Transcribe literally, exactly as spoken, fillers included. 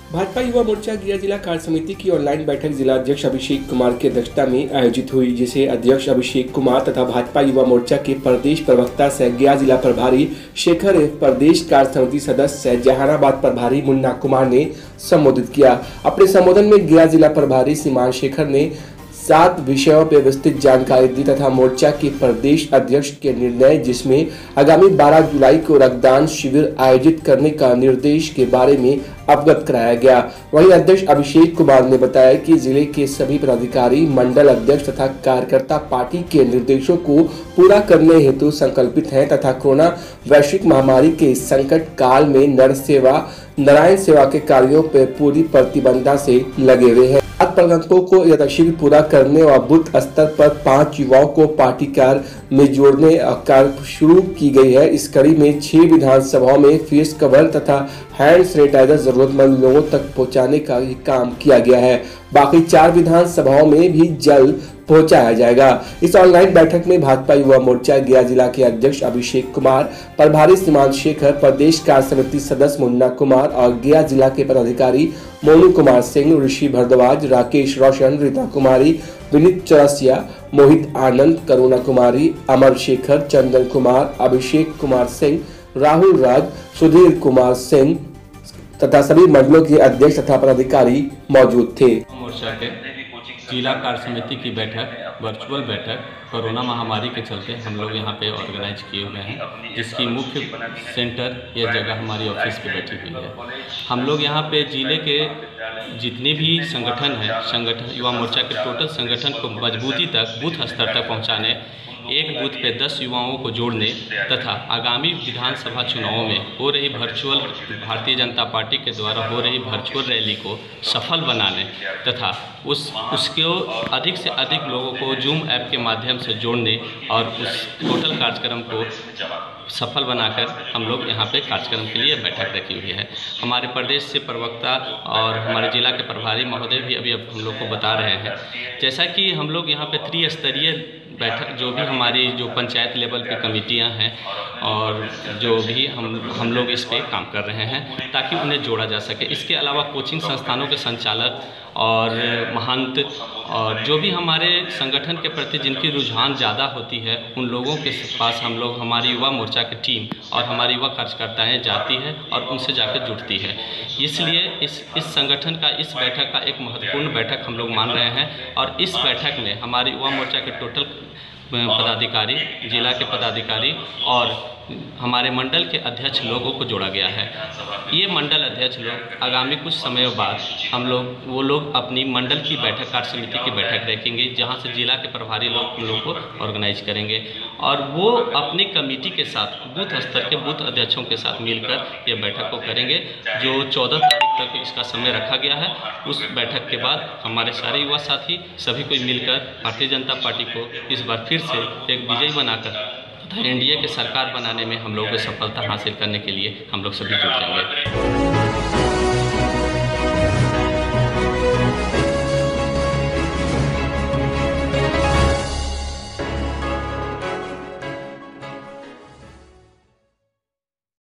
भाजपा युवा मोर्चा गया जिला कार्य समिति की ऑनलाइन बैठक जिला अध्यक्ष अभिषेक कुमार की अध्यक्षता में आयोजित हुई, जिसे अध्यक्ष अभिषेक कुमार तथा भाजपा युवा मोर्चा के प्रदेश प्रवक्ता सह गया जिला प्रभारी शेखर एवं प्रदेश कार्य समिति सदस्य जहानाबाद प्रभारी मुन्ना कुमार ने संबोधित किया। अपने संबोधन में गया जिला प्रभारी सीमान शेखर ने सात विषयों पर विस्तृत जानकारी दी तथा मोर्चा के प्रदेश अध्यक्ष के निर्णय, जिसमें आगामी बारह जुलाई को रक्तदान शिविर आयोजित करने का निर्देश के बारे में अवगत कराया गया। वहीं अध्यक्ष अभिषेक कुमार ने बताया कि जिले के सभी पदाधिकारी, मंडल अध्यक्ष तथा कार्यकर्ता पार्टी के निर्देशों को पूरा करने हेतु संकल्पित हैं तथा कोरोना वैश्विक महामारी के संकट काल में नर सेवा नारायण सेवा के कार्यों पर पूरी प्रतिबद्धता से लगे हुए हैं। प्रबंधकों को यह शिविर पूरा करने और बूथ स्तर पर पांच युवाओं को पार्टी कार्य में जोड़ने कार्य शुरू की गई है। इस कड़ी में छह विधानसभाओं में फेस कवर तथा हैंड सैनिटाइजर जरूरतमंद लोगों तक पहुंचाने का काम किया गया है। बाकी चार विधानसभाओं में भी जल्द पहुंचाया जाएगा। इस ऑनलाइन बैठक में भाजपा युवा मोर्चा गया जिला के अध्यक्ष अभिषेक कुमार, प्रभारी सीमान शेखर, प्रदेश कार्य समिति सदस्य मुन्ना कुमार और गया जिला के पदाधिकारी मोनू कुमार सिंह, ऋषि भरद्वाज, राकेश रोशन, रीता कुमारी, विनीत चौरसिया, मोहित आनंद, करुणा कुमारी, अमर शेखर, चंदन कुमार, अभिषेक कुमार सिंह, राहुल राज, सुधीर कुमार सिंह तथा सभी मंडलों के अध्यक्ष तथा पदाधिकारी मौजूद थे। मोर्चा के जिला कार्य समिति की बैठक, वर्चुअल बैठक कोरोना महामारी के चलते हम लोग यहाँ पे ऑर्गेनाइज किए हुए हैं, जिसकी मुख्य सेंटर यह जगह हमारी ऑफिस पे बैठी हुई है। हम लोग यहाँ पे जिले के जितने भी संगठन हैं, संगठन युवा मोर्चा के टोटल संगठन को मजबूती तक बूथ स्तर तक पहुँचाने, एक बूथ पे दस युवाओं को जोड़ने तथा आगामी विधानसभा चुनावों में हो रही वर्चुअल भारतीय जनता पार्टी के द्वारा हो रही वर्चुअल रैली को सफल बनाने तथा उस उसको अधिक से अधिक लोगों को जूम ऐप के माध्यम से जोड़ने और उस टोटल कार्यक्रम को सफल बनाकर हम लोग यहाँ पे कार्यक्रम के लिए बैठक रखी हुई है। हमारे प्रदेश से प्रवक्ता और हमारे जिला के प्रभारी महोदय भी अभी अब हम लोग को बता रहे हैं, जैसा कि हम लोग यहाँ पे त्रिस्तरीय बैठक, जो भी हमारी जो पंचायत लेवल की कमेटियाँ हैं और जो भी हम हम लोग इस पे काम कर रहे हैं ताकि उन्हें जोड़ा जा सके। इसके अलावा कोचिंग संस्थानों के संचालक और महंत और जो भी हमारे संगठन के प्रति जिनकी रुझान ज़्यादा होती है, उन लोगों के पास हम लोग हमारी युवा मोर्चा की टीम और हमारी युवा कार्यकर्ताएँ जाती है और उनसे जाकर जुड़ती है। इसलिए इस इस संगठन का इस बैठक का एक महत्वपूर्ण बैठक हम लोग मान रहे हैं और इस बैठक में हमारी युवा मोर्चा के टोटल पदाधिकारी, जिला के पदाधिकारी और हमारे मंडल के अध्यक्ष लोगों को जोड़ा गया है। ये मंडल अध्यक्ष लोग आगामी कुछ समय बाद हम लोग वो लोग अपनी मंडल की बैठक, कार्य समिति की बैठक रखेंगे, जहां से जिला के प्रभारी लोग उन लोगों को ऑर्गेनाइज करेंगे और वो अपनी कमेटी के साथ बूथ स्तर के बूथ अध्यक्षों के साथ मिलकर ये बैठक को करेंगे, जो चौदह तारीख तक इसका समय रखा गया है। उस बैठक के बाद हमारे सारे युवा साथी सभी को मिलकर भारतीय जनता पार्टी को इस बार फिर से एक विजयी बनाकर तथा एनडीए के सरकार बनाने में हम लोगों को सफलता हासिल करने के लिए हम लोग सभी जुट जाएंगे।